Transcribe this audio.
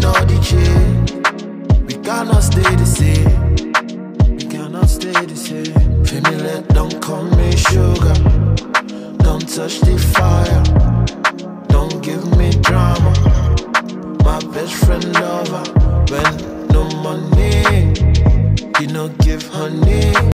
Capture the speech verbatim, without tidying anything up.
all the change. We cannot stay the same. We cannot stay the same. Feel me, let don't call me sugar. Don't touch the fire. Don't give me drama. My best friend lover. When no money, you know give honey.